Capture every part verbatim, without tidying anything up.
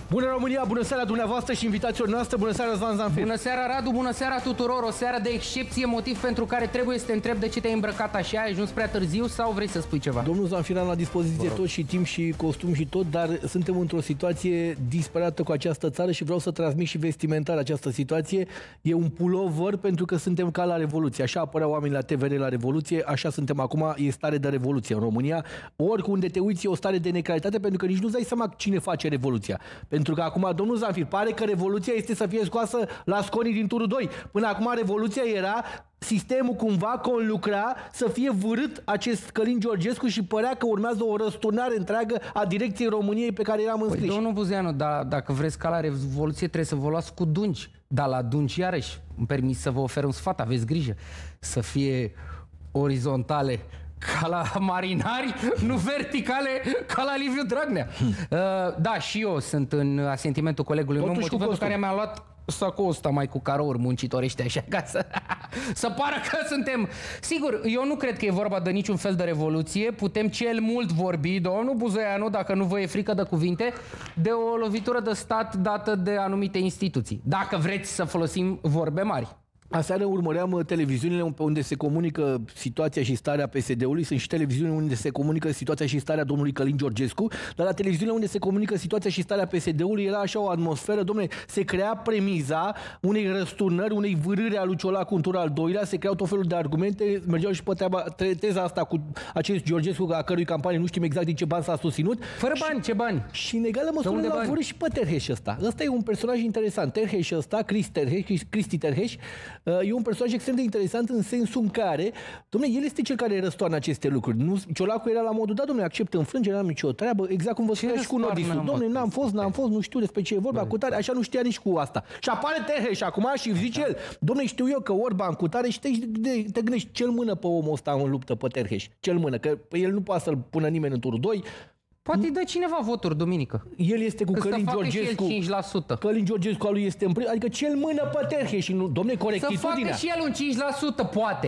Bună România, bună seara dumneavoastră și invitațiilor noastre, bună seara Răzvan Zanfir. Bună seara Radu, bună seara tuturor, o seară de excepție, motiv pentru care trebuie să te întreb de ce te-ai îmbrăcat așa, ai ajuns prea târziu sau vrei să spui ceva? Domnul Zanfir am la dispoziție tot și timp și costum și tot, dar suntem într-o situație disperată cu această țară și vreau să transmit și vestimentar această situație. E un pulover pentru că suntem ca la Revoluție, așa apăreau oamenii la T V R la Revoluție, așa suntem acum, e stare de revoluție în România. Oriunde te uiți e o stare de necalitate pentru că nici nu-ți dai seama cine face revoluția. Pentru că acum, domnul Zanfir, pare că revoluția este să fie scoasă la sconii din turul doi. Până acum revoluția era sistemul cumva conlucra să fie vârât acest Călin Georgescu și părea că urmează o răsturnare întreagă a direcției României pe care eram înscriși. Păi, domnul Buzeanu, da, dacă vreți ca la revoluție trebuie să vă luați cu dungi. Dar la dungi, iarăși, îmi permis să vă ofer un sfat, aveți grijă să fie orizontale ca la marinari, nu verticale ca la Liviu Dragnea. uh, da, și eu sunt în asentimentul colegului meu, motiv pentru care mi-a luat sacul ăsta mai cu carouri muncitorești așa, ca să, să pară că suntem... Sigur, eu nu cred că e vorba de niciun fel de revoluție, putem cel mult vorbi, domnul Buzeanu, dacă nu vă e frică de cuvinte, de o lovitură de stat dată de anumite instituții. Dacă vreți să folosim vorbe mari. Aseară urmăream televiziunile unde se comunică situația și starea P S D-ului, sunt și televiziuni unde se comunică situația și starea domnului Călin Georgescu, dar la televiziunile unde se comunică situația și starea P S D-ului era așa o atmosferă, domnule, se crea premiza unei răsturnări, unei vârâri a lui Ciolacu în turul al doilea, se creau tot felul de argumente, mergeau și pe treaba, teza asta cu acest Georgescu, a cărui campanie nu știm exact din ce bani s-a susținut. Fără bani, ce bani? Și în egală măsură l-a vârât și pe Terheș ăsta. Ăsta e un personaj interesant. Terheș ăsta, Cristi Terheș, Cristi Terheș, e un personaj extrem de interesant în sensul în care, dom'le, el este cel care răstoarnă aceste lucruri. Nu, Ciolacu era la modul, da, dom'le, acceptă înfrângerea, n-am nicio treabă, exact cum vă spunea și cu Nodisul. Dom'le, n-am fost, n-am fost, nu știu despre ce e vorba, cu tare, așa nu știa nici cu asta. Și apare Terheș acum și zice el, dom'le, știu eu că Orban cu tare și te, te, te gândești, cel mână pe omul ăsta în luptă, pe Terheș, cel mână, că el nu poate să-l pună nimeni în turul doi. Poate îi dă cineva voturi duminică. El este cu Călin Georgescu. cinci la sută. Călin Georgescu al lui este în prim, adică cel mână pe Terheș și nu, domne, corectitudinea. Să facă și el un cinci la sută, poate.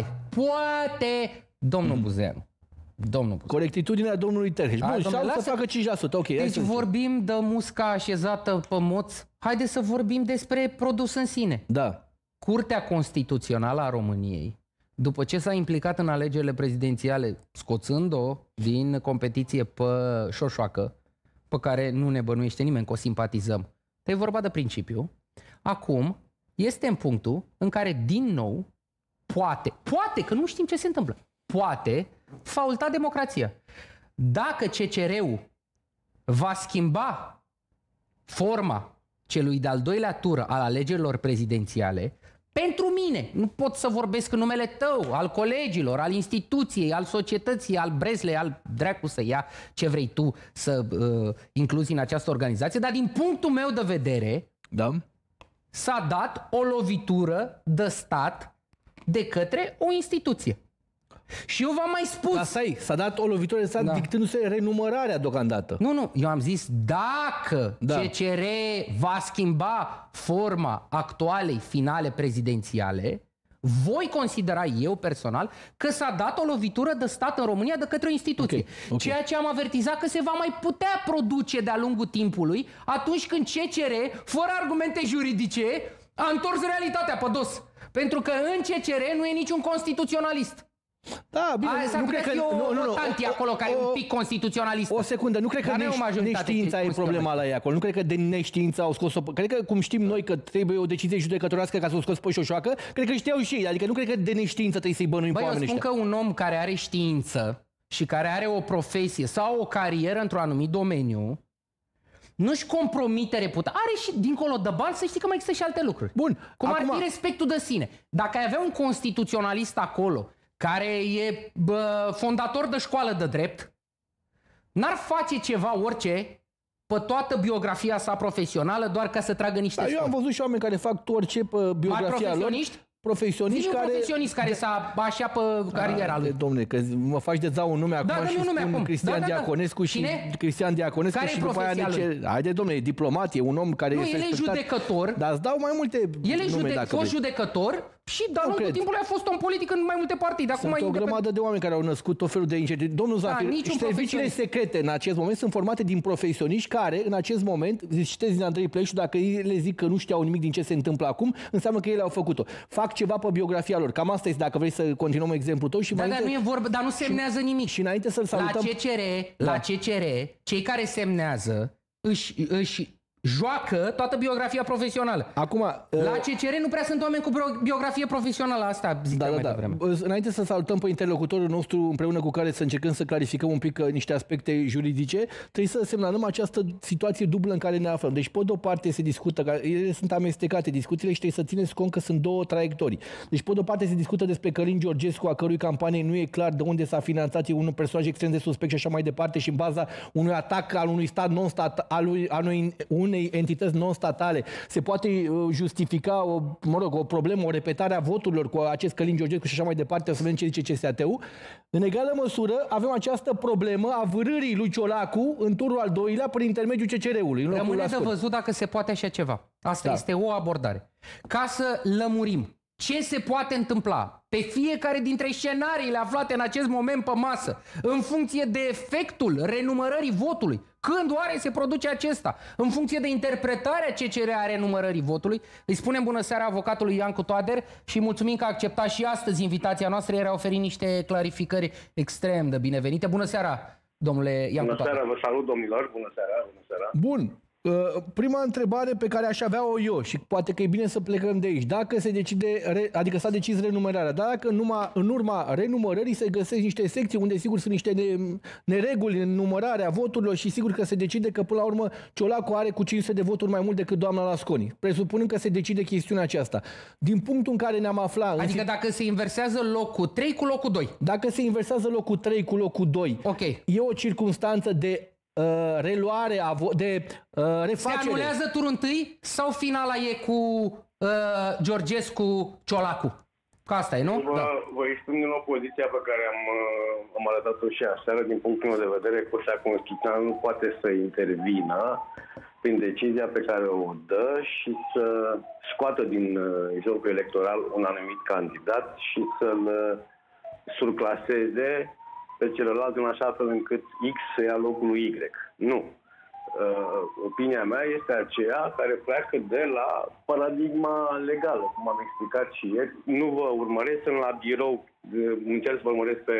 Poate. Domnul mm. Buzeanu. Domnul Buzeanu. Corectitudinea domnului Terheș. Bun, sau lasă... să facă cinci la sută. Ok. Deci vorbim de musca așezată pe moț. Haideți să vorbim despre produs în sine. Da. Curtea Constituțională a României, după ce s-a implicat în alegerile prezidențiale, scoțând-o din competiție pe șoșoacă, pe care nu ne bănuiește nimeni că o simpatizăm, e vorba de principiu, acum este în punctul în care, din nou, poate, poate, că nu știm ce se întâmplă, poate faulta democrația. Dacă C C R-ul va schimba forma celui de-al doilea tur al alegerilor prezidențiale, pentru mine, nu pot să vorbesc în numele tău, al colegilor, al instituției, al societății, al Breslei, al dracu să ia ce vrei tu să uh, incluzi în această organizație, dar din punctul meu de vedere, da, s-a dat o lovitură de stat de către o instituție. Și eu v-am mai spus... Asta e, s-a dat o lovitură de stat, da, dictându-se renumărarea deocamdată. Nu, nu, eu am zis dacă da. C C R va schimba forma actualei finale prezidențiale, voi considera eu personal că s-a dat o lovitură de stat în România de către o instituție. Okay, okay. Ceea ce am avertizat că se va mai putea produce de-a lungul timpului atunci când C C R, fără argumente juridice, a întors realitatea pe dos. Pentru că în C C R nu e niciun constituționalist. Da, bine, Aia, nu cred că... Nu, nu, nu, o, acolo, care o, e un pic constituționalist. O secundă, nu cred că neștiința e problema la ei acolo. Nu cred că de neștiință au scos-o... Cred că, cum știm noi că trebuie o decizie judecătorească ca să o scos pe șoșoacă, cred că știau și ei. Adică nu cred că de neștiință trebuie să-i bănuim pe oamenii ăștia. Eu spun că un om care are știință și care are o profesie sau o carieră într-un anumit domeniu nu-și compromite reputația. Are și dincolo de bani, să știi că mai există și alte lucruri. Bun. Cum acum... ar fi respectul de sine. Dacă ai avea un constituționalist acolo care e bă, fondator de școală de drept, n-ar face ceva orice pe toată biografia sa profesională doar ca să tragă niște da, eu am văzut și oameni care fac orice pe biografia lor. Profesioniști care... profesionist care s-a așa pe cariera lui. Dom'le, că mă faci de zau un nume acum da, și nume spun acum. Cristian da, da, da. Diaconescu și Cine? Cristian Diaconescu care și după aia nici... Haide, dom'le, e diplomat, e un om care nu, este el e judecător. Dar îți dau mai multe el e nume, jude... fost vrei. judecător, Și de-a lungul timpului a fost om politic în mai multe partide. Acum sunt o grămadă de oameni care au născut tot felul de incertitudini. Domnul Zanfir, da, serviciile secrete în acest moment sunt formate din profesioniști care, în acest moment, citesc din Andrei Pleșu, dacă ei le zic că nu știau nimic din ce se întâmplă acum, înseamnă că ei le-au făcut-o. Fac ceva pe biografia lor. Cam asta este, dacă vrei să continuăm exemplul tău. Și da, mai dar, nu e vorba, dar nu semnează și, nimic. Și înainte să-l salutăm... La C C R, da. la C C R, cei care semnează își... își joacă toată biografia profesională. Acum, la C C R nu prea sunt oameni cu biografie profesională, asta zic da, mai da, devreme. Înainte să salutăm pe interlocutorul nostru împreună cu care să încercăm să clarificăm un pic niște aspecte juridice, trebuie să semnalăm această situație dublă în care ne aflăm. Deci, pe de o parte se discută, că ele sunt amestecate discuțiile și trebuie să țineți cont că sunt două traiectorii. Deci, pe de o parte se discută despre Călin Georgescu, a cărui campanie nu e clar de unde s-a finanțat, e un personaj extrem de suspect și așa mai departe, și în baza unui atac al unui stat non-stat, al unui, unei entități non-statale, se poate justifica o, mă rog, o problemă, o repetare a voturilor cu acest Călin Georgescu și așa mai departe, o să vedem ce zice C S A T-ul. În egală măsură avem această problemă a vârârii lui Ciolacu în turul al doilea prin intermediul C C R-ului. Rămâne de văzut dacă se poate așa ceva. Asta da. este o abordare. Ca să lămurim ce se poate întâmpla pe fiecare dintre scenariile aflate în acest moment pe masă, în funcție de efectul renumărării votului, când oare se produce acesta, în funcție de interpretarea C C R a renumărării votului, îi spunem bună seara avocatului Iancu Toader și mulțumim că a acceptat și astăzi invitația noastră, iar a oferit niște clarificări extrem de binevenite. Bună seara, domnule Iancu Toader. Bună seara, vă salut, domnilor, bună seara, bună seara. Bun. Prima întrebare pe care aș avea-o eu, și poate că e bine să plecăm de aici, dacă se decide, adică s-a decis renumărarea, dacă numai, în urma renumărării se găsesc niște secții unde sigur sunt niște nereguli în numărarea voturilor și sigur că se decide că până la urmă Ciolacu are cu cinci sute de voturi mai mult decât doamna Lasconi. Presupunând că se decide chestiunea aceasta. Din punctul în care ne-am aflat... Adică dacă se inversează locul trei cu locul doi. Dacă se inversează locul trei cu locul doi, okay. E o circunstanță de... Uh, reluare, de uh, refacere. Se anulează turul întâi sau finala e cu uh, Georgescu-Ciolacu? Că asta e, nu? Vă, da. vă exprim din nou poziția pe care am, am arătat-o și aseară. Din punctul meu de vedere, Curtea Constituțională nu poate să intervină prin decizia pe care o dă și să scoată din uh, jocul electoral un anumit candidat și să-l uh, surclaseze pe celălalt în așa fel încât X să ia locul lui Y. Nu. Uh, opinia mea este aceea care pleacă de la paradigma legală, cum am explicat și ieri. Nu vă urmăresc, sunt la birou, încerc să vă urmăresc pe,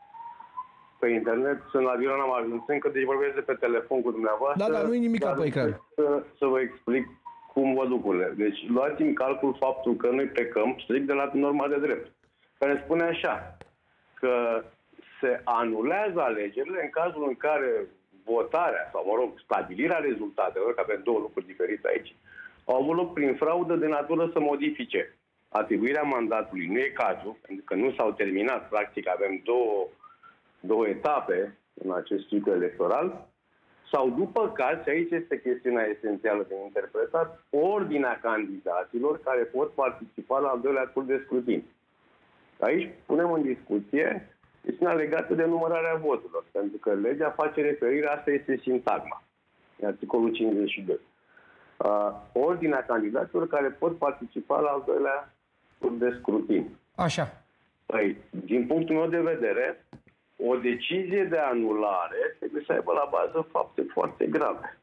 pe internet, sunt la birou, n-am ajuns încă, deci vorbesc de pe telefon cu dumneavoastră. Da, dar nu e nimic pe ecran. Să, să vă explic cum văd lucrurile. Deci luați în calcul faptul că noi plecăm strict de la norma de drept, care spune așa, că se anulează alegerile în cazul în care votarea, sau mă rog, stabilirea rezultatelor, că avem două lucruri diferite aici, au avut loc prin fraudă de natură să modifice atribuirea mandatului. Nu e cazul, pentru că nu s-au terminat, practic avem două, două etape în acest ciclu electoral, sau după caz, și aici este chestiunea esențială de interpretat, ordinea candidaților care pot participa la al doilea tur de scrutin. Aici punem în discuție chestiunea legată de numărarea voturilor, pentru că legea face referire, asta este sintagma, în articolul cincizeci și doi. Uh, ordinea candidaților care pot participa la al doilea tur de scrutin. Așa. Păi, din punctul meu de vedere, o decizie de anulare trebuie să aibă la bază fapte foarte grave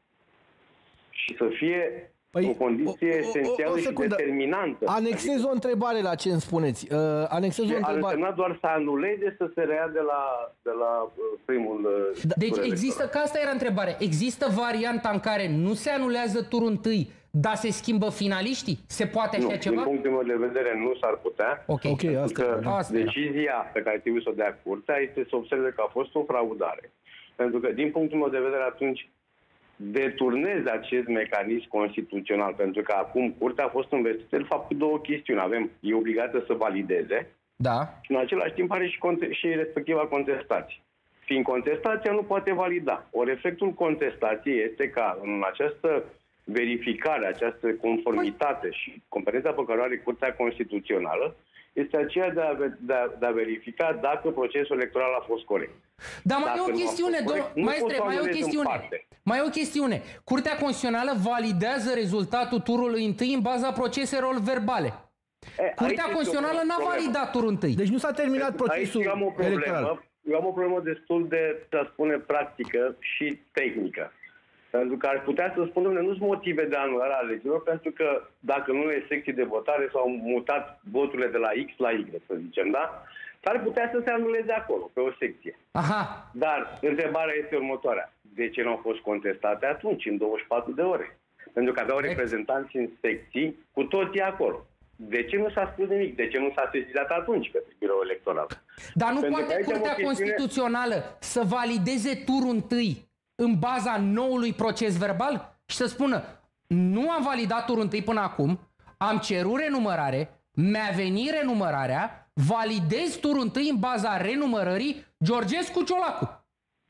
și să fie păi, o condiție o, o, esențială o, o și determinantă. Anexez o întrebare la ce îmi spuneți. Uh, anexez o întrebare. Ar însemna doar să anuleze, să se rea de la, de la primul... Da, deci există, că asta era întrebare, există varianta în care nu se anulează turul întâi, dar se schimbă finaliștii? Se poate așa nu, ceva? Din punctul meu de vedere nu s-ar putea. Ok, okay asta, că asta decizia pe care trebuie să o dea Curtea este să observe că a fost o fraudare. Pentru că, din punctul meu de vedere, atunci deturneze acest mecanism constituțional, pentru că acum Curtea a fost învestită de fapt cu două chestiuni. Avem, e obligată să valideze, da, și în același timp are și, conte- și respectiva contestație. Fiind contestația, nu poate valida. Ori efectul contestației este ca în această verificare, această conformitate și competența pe care o are Curtea Constituțională este aceea de a, de, a, de a verifica dacă procesul electoral a fost corect. Dar mai e o chestiune, maestre, mai e o chestiune. Mai e o chestiune. Curtea Constituțională validează rezultatul turului întâi în baza proceselor verbale. E, Curtea Constituțională n-a validat turul întâi. Deci nu s-a terminat procesul aici eu am o problemă, electoral. Eu am o problemă destul de, să spune, practică și tehnică. Pentru că ar putea să spun, nu sunt motive de anulare a alegerilor, pentru că dacă nu e secții de votare s-au mutat voturile de la X la Y, să zicem, da? S-ar putea să se anuleze acolo, pe o secție. Aha. Dar întrebarea este următoarea. De ce nu au fost contestate atunci, în douăzeci și patru de ore? Pentru că aveau reprezentanți în secții cu toții acolo. De ce nu s-a spus nimic? De ce nu s-a sesizat atunci către biroul electoral? Dar nu Pentru că poate aici am o Curtea chestiune- Constituțională să valideze turul întâi în baza noului proces verbal și să spună nu am validat turul întâi până acum, am cerut renumărare, mi-a venit renumărarea, validez turul întâi în baza renumărării Georgescu-Ciolacu.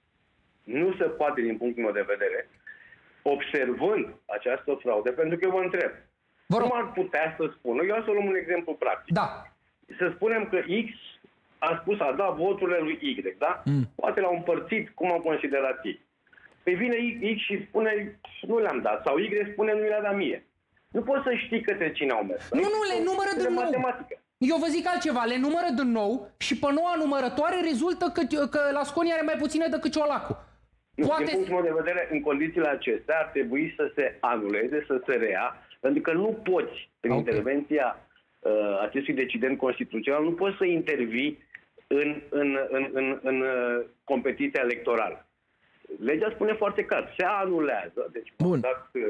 Nu se poate, din punctul meu de vedere, observând această fraudă, pentru că eu mă întreb, Vă rog. cum ar putea să spună, eu o să luăm un exemplu practic, Da. să spunem că X a spus, a dat voturile lui Y, da? Mm. Poate l-au împărțit, cum au considerat ei. Păi vine X și spune, nu le-am dat, sau Y spune, nu le-a dat mie. Nu poți să știi către cine au mers. Nu, nu, le numără din nou. Matematică. Eu vă zic altceva, le numără din nou și pe noua numărătoare rezultă că, că Lasconi are mai puține decât Ciolacu. Nu, Poate... Din punctul meu de vedere, în condițiile acestea ar trebui să se anuleze, să se rea, pentru că nu poți, în Okay. intervenția uh, acestui decident constituțional, nu poți să intervii în, în, în, în, în uh, competiția electorală. Legea spune foarte clar, se anulează, deci Bun. dat uh,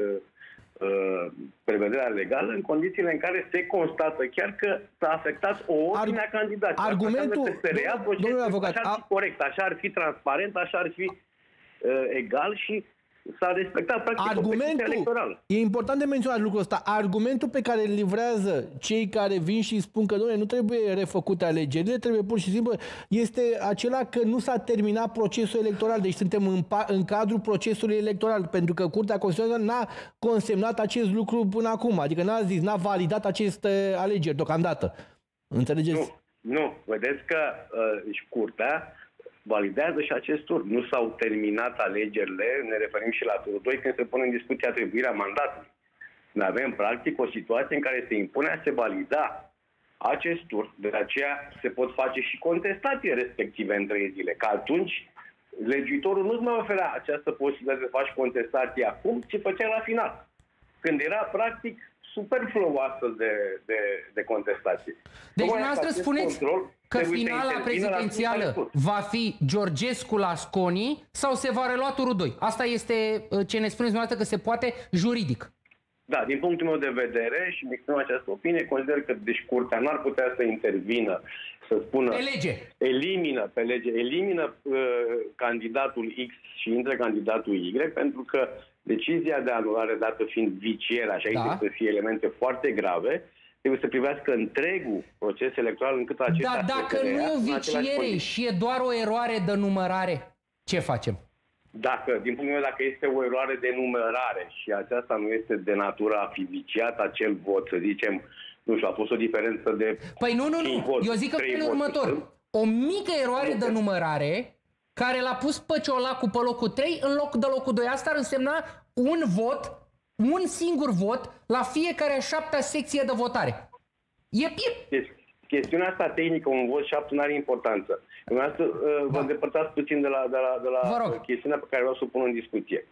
uh, prevederea legală, în condițiile în care se constată chiar că s-a afectat o ordine a candidaților. Argumentul- Asta înseamnă că se rea domnul- procesul, domnule avocat, așa ar fi a- corect, așa ar fi transparent, așa ar fi uh, egal și s-a respectat practic competiția Argumentul, electorală. e important de menționat lucrul ăsta, argumentul pe care îl livrează cei care vin și spun că domnule, nu trebuie refăcute alegerile, trebuie pur și simplu, este acela că nu s-a terminat procesul electoral, deci suntem în, pa- în cadrul procesului electoral, pentru că Curtea Constituțională n-a consemnat acest lucru până acum, adică n-a zis, n-a validat aceste alegeri deocamdată. Înțelegeți? Nu, nu. Vedeți că uh, și Curtea validează și acest tur. Nu s-au terminat alegerile, ne referim și la turul doi, când se pune în discuție atribuirea mandatului. Noi avem, practic, o situație în care se impune a se valida acest tur, de aceea se pot face și contestații respective în trei zile, că atunci legiuitorul nu-ți mai oferea această posibilitate să faci contestații acum, ci făcea la final, când era, practic, superflu astfel de, de, de contestații. Deci Tocmai dumneavoastră acest spuneți control că trebuie să finala intervină la prezidențială fiecare tur. va fi Georgescu-Lasconi sau se va relua turul doi? Asta este uh, ce ne spuneți dumneavoastră că se poate juridic. Da, din punctul meu de vedere și mi exprim această opinie, consider că deci Curtea n-ar putea să intervină, să spună... Pe lege. Elimină, pe lege, elimină uh, candidatul X și intră candidatul Y, pentru că decizia de anulare dată fiind vicierea, și aici Da. trebuie să fie elemente foarte grave, trebuie să privească întregul proces electoral încât acesta Dar să dacă se nu reia e o în aceleași viciere condiții. și e doar o eroare de numărare, ce facem? Dacă, din punctul meu, dacă este o eroare de numărare și aceasta nu este de natură a fi viciat acel vot, să zicem, nu știu, a fost o diferență de Păi nu, nu, cinci nu. voturi, Eu zic în trei felul voturi. următor. O mică eroare de numărare care l-a pus pe Ciolacu pe locul trei în loc de locul doi. Asta ar însemna un vot, un singur vot la fiecare a șaptea secție de votare. E, e Deci, chestiunea asta tehnică, un vot șapte, nu are importanță. Dumneavoastră uh, vă Da. îndepărtați puțin de la, de la, de Vă la rog. chestiunea pe care vreau să o pun în discuție.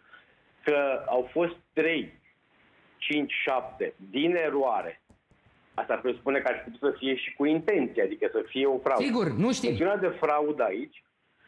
Că au fost trei, cinci, șapte din eroare. Asta presupune că ar fi putut să fie și cu intenție, adică să fie o fraudă. Sigur, nu știm. Chestiunea de fraudă aici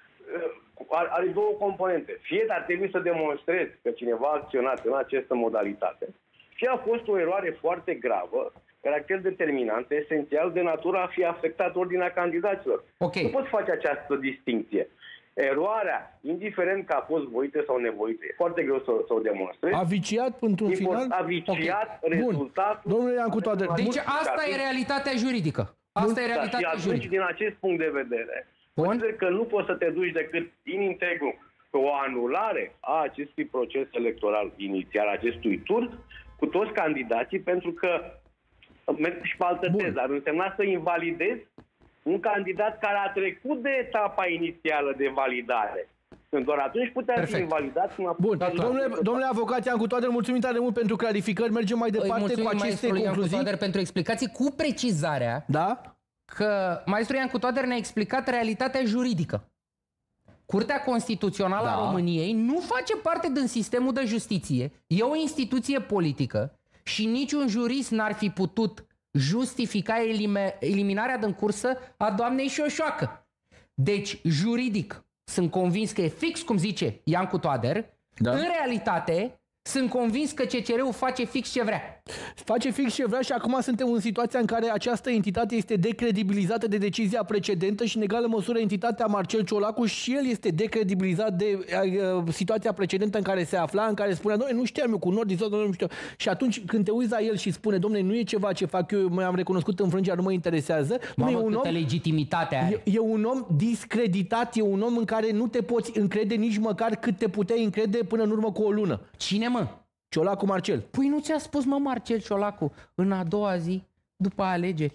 uh, are, are două componente. Fie ar trebui să demonstrezi că cineva a acționat în această modalitate, fie a fost o eroare foarte gravă, caracter determinant, esențial, de natură a fi afectat ordinea candidaților. Ok. Nu poți face această distinție. Eroarea, indiferent că a fost voită sau nevoită, e foarte greu să, să o demonstrezi. A viciat într-un final? A viciat Ok. Bun. rezultatul... Domnule Iancu Toader, Deci bun. asta e realitatea juridică. Asta e Da, și realitatea atunci, juridică. din acest punct de vedere, Bun. consider că nu poți să te duci decât din integru pe o anulare a acestui proces electoral inițial, acestui tur, cu toți candidații, pentru că merg și pe altă Bun. teză. Ar însemna să invalidezi un candidat care a trecut de etapa inițială de validare. Doar atunci putea Perfect. fi invalidat. Bun, domnule, domnule avocat Iancu Toader, mulțumim tare mult pentru clarificări. Mergem mai departe cu aceste concluzii. Toader pentru explicații, cu precizarea da? că maestrul Iancu Toader ne-a explicat realitatea juridică. Curtea Constituțională Da. a României nu face parte din sistemul de justiție. E o instituție politică și niciun jurist n-ar fi putut justifica elime, eliminarea din cursă a doamnei Șoșoacă. Deci, juridic, sunt convins că e fix cum zice Iancu Toader. Da. În realitate, sunt convins că C C R-ul face fix ce vrea. Face fix ce vrea și acum suntem în situația în care această entitate este decredibilizată de decizia precedentă și în egală măsură entitatea Marcel Ciolacu și el este decredibilizat de uh, situația precedentă în care se afla, în care spunea, dom'le, nu știam eu cu Nord, nu știu. Și atunci când te uiți la el și spune, dom'le, nu e ceva ce fac eu, mi-am recunoscut înfrângerea, nu mă interesează. Nu, Mamă, e un câtă om, legitimitate are. e, e un om discreditat, e un om în care nu te poți încrede nici măcar cât te puteai încrede până în urmă cu o lună. Cine, mă? Ciolacu Marcel. Păi nu ți-a spus, mă, Marcel Ciolacu, în a doua zi, după alegeri?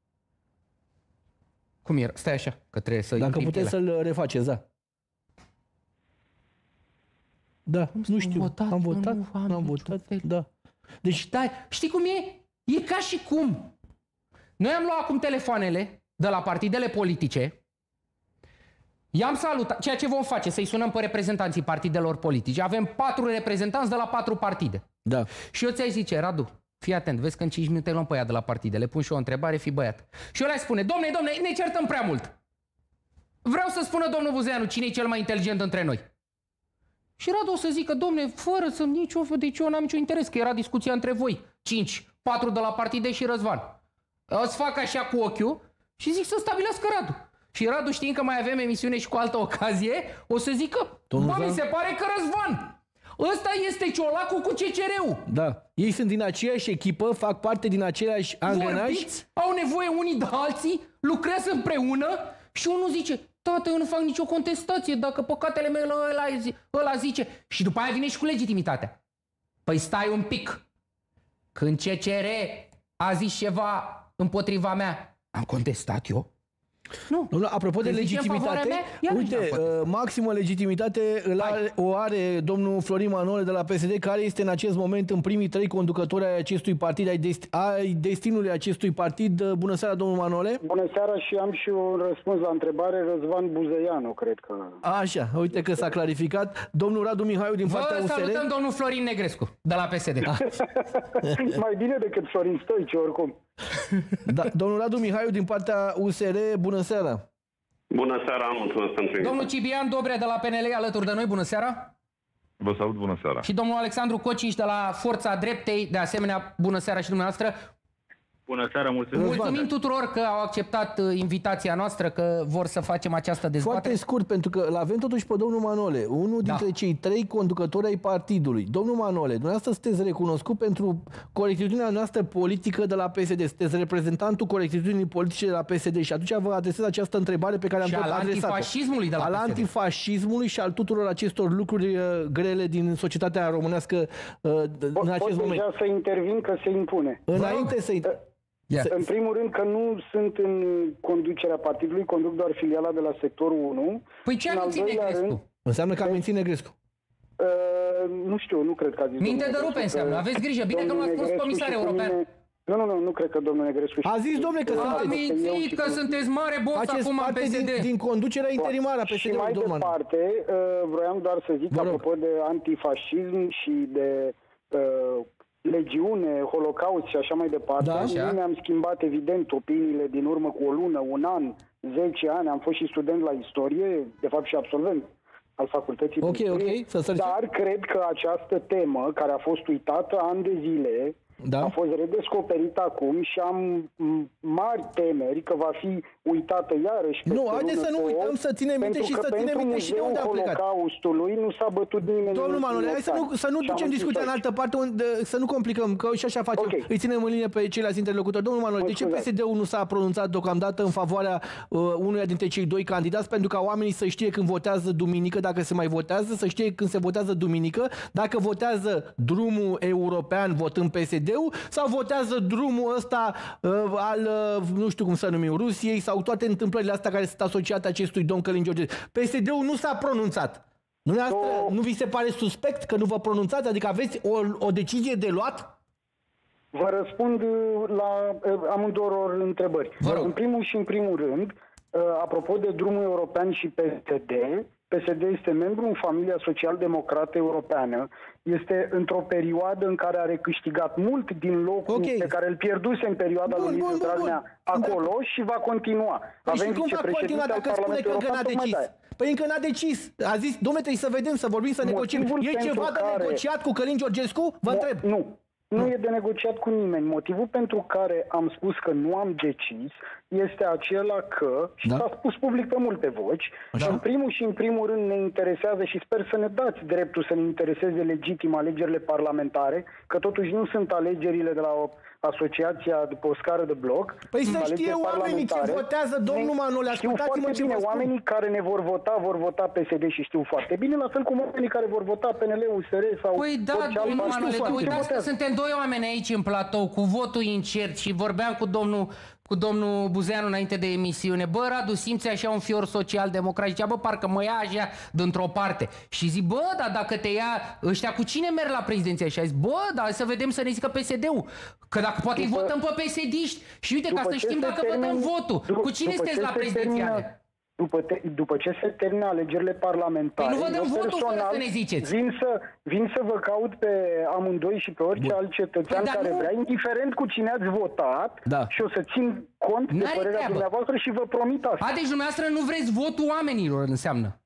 Cum era? Stai așa, că trebuie să... Dacă puteți să-l refaceți, da. Da, nu știu. votat, Am eu votat, nu am am niciun votat, fel. da. Deci, Stai, știi cum e? E ca și cum. Noi am luat acum telefoanele de la partidele politice, i-am salutat, ceea ce vom face, să-i sunăm pe reprezentanții partidelor politice. Avem patru reprezentanți de la patru partide. da. Și eu ți-ai zice, Radu, fii atent, vezi că în cinci minute luăm pe ea de la partide, le pun și eu o întrebare, fii băiat. Și eu le spune, domne, domne, ne certăm prea mult. Vreau să spună domnul Buzeanu cine e cel mai inteligent între noi. Și Radu o să zică, domne, fără să nicio, deci eu n-am niciun interes, că era discuția între voi. Cinci, patru de la partide și Răzvan. Îți fac așa cu ochiul și zic să stabilească Radu. Și Radu, știind că mai avem emisiune și cu altă ocazie, o să zică, bă, mi se pare că Răzvan. Ăsta este Ciolacu cu C C R-ul. Da. Ei sunt din aceeași echipă, fac parte din același angrenaj. Vorbiți, au nevoie unii de alții, lucrează împreună și unul zice, tată, eu nu fac nicio contestație, dacă păcatele mele ăla, ăla zice. Și după aia vine și cu legitimitatea. Păi stai un pic. Când C C R a zis ceva împotriva mea, am contestat eu? Nu. Domnule, apropo de Când zice în legitimitate, favoarea mea, iarăși uite, n-am uh, maximă legitimitate îl are, o are domnul Florin Manole de la P S D, care este în acest moment în primii trei conducători ai acestui partid, ai, desti ai destinului acestui partid. Bună seara, domnul Manole. Bună seara și am și un răspuns la întrebare, Răzvan Buzeanu, cred că. Așa, uite că s-a clarificat. Domnul Radu Mihaiu din partea Vă U S R. salutăm, domnul Florin Negrescu, de la P S D. Mai bine decât Florin Stoici, oricum. Da, domnul Radu Mihaiu din partea U S R, bună seara. Bună seara, mulțumesc pentru invitație. Domnul Cibian Dobrea de la P N L alături de noi, bună seara. Vă salut, bună seara. Și domnul Alexandru Cociș de la Forța Dreptei, de asemenea, bună seara și dumneavoastră. Bună seara, mulțumesc. Mulțumim tuturor că au acceptat uh, invitația noastră, că vor să facem această dezbatere. Foarte scurt, pentru că l-avem totuși pe domnul Manole, unul Da. dintre cei trei conducători ai partidului. Domnul Manole, dumneavoastră sunteți recunoscut pentru corectitudinea noastră politică de la P S D. Sunteți reprezentantul corectitudinii politice de la P S D și atunci vă adresez această întrebare pe care am Și tot al adresat-o. antifascismului de la Al P S D. antifascismului și al tuturor acestor lucruri uh, grele din societatea românească uh, în acest Pot moment. deja să intervin, că se impune. Înainte să Yeah. În primul rând că nu sunt în conducerea partidului, conduc doar filiala de la sectorul unu. Păi ce În a al mințit doilea Negrescu? rând, înseamnă că a mințit Negrescu. uh, nu știu, nu cred că a zis Minte domnul de rupe Negrescu înseamnă. că Aveți grijă, bine că domnul nu ați spus Negrescu comisar și cu european. mine- Nu, nu, nu, nu cred că domnul Negrescu... A zis, domnule, că A sunteți. A eu mințit și că cu mine. sunteți mare boss Faceți acum în P parte S din, D. din conducerea interimară a P S Și mai D-ului, domnul Manole. departe, uh, vroiam doar să zic, Vă rog. apropo de antifascism și de uh, legiune, holocaust și așa mai departe, Da. Așa. mie mi-am schimbat evident opiniile din urmă cu o lună, un an, zece ani, am fost și student la istorie, de fapt și absolvent al facultății de Ok, istorie, ok, să sărcim. dar cred că această temă, care a fost uitată ani de zile, Da. a fost redescoperită acum și am m, mari temeri că va fi uitată iarăși. Nu, peste haideți lună, să nu două, uităm, să ținem minte pentru și că să ținem pentru minte și de Muzeul unde a plecat. Holocaustului nu s-a bătut nimeni. Domnul în Manole, hai să nu, să nu Și am ducem discuția în închis altă parte, unde, să nu complicăm, că și așa facem. Ok. Îi ținem în linie pe ceilalți interlocutori. Domnul Manole, Mă de ce P scuzați. S D-ul nu s-a pronunțat deocamdată în favoarea uh, unuia dintre cei doi candidați, pentru ca oamenii să știe când votează duminică, dacă se mai votează, să știe când se votează duminică, dacă votează drumul european votând P S D-ul sau votează drumul ăsta uh, al, uh, nu știu cum să numim, Rusiei sau toate întâmplările astea care sunt asociate acestui domn Călin Georgescu. P S D-ul nu s-a pronunțat. Dumneavoastră, Două... nu vi se pare suspect că nu vă pronunțați? Adică aveți o, o decizie de luat? Vă răspund la amândouă întrebări. În primul și în primul rând, apropo de drumul european și P S D, P S D este membru în familia social-democrată europeană, este într-o perioadă în care a recâștigat mult din locul okay. pe care îl pierduse în perioada bun, lui Liviu Dragnea acolo da. și va continua. Păi avem și cum va continua dacă spune că încă n-a decis? Păi încă n-a decis. A zis, dom'le, trebuie să vedem, să vorbim, să negociem. E ceva de care... negociat cu Călin Georgescu? Vă întreb. Nu. Nu e de negociat cu nimeni. Motivul pentru care am spus că nu am decis este acela că, și da. s-a spus public pe multe voci, da. în primul și în primul rând ne interesează și sper să ne dați dreptul să ne intereseze legitim alegerile parlamentare, că totuși nu sunt alegerile de la o asociația după o scară de bloc. Păi să știe oamenii ce votează, domnul Manole, ascultați-mă ce bine, oamenii care ne vor vota, vor vota P S D și știu foarte bine, la fel cum oamenii care vor vota P N L, U S R sau... Păi da, domnul Manole, uitați că suntem doi oameni aici în platou, cu votul incert și vorbeam cu domnul cu domnul Buzeanu înainte de emisiune. Bă, Radu, simți așa un fior social-democrat? Zicea, bă, parcă mă ia așa dintr-o parte. Și zic, bă, dar dacă te ia ăștia, cu cine merg la prezidenția? Și a zis, bă, dar să vedem să ne zică P S D-ul. Că dacă poate îi votăm pe P S D-iști. Și uite, ca să știm dacă termin, votăm votul. După, cu cine sunteți la prezidențiale? După, te, după ce se termină alegerile parlamentare, păi nu vă dăm votul fără să ne ziceți. Vin să, vin să vă caut pe amândoi și pe orice Bun. alt cetățean păi, care nu... vrea, indiferent cu cine ați votat, da. și o să țin cont de părerea treabă. dumneavoastră și vă promit asta. A, deci dumneavoastră nu vreți votul oamenilor, înseamnă.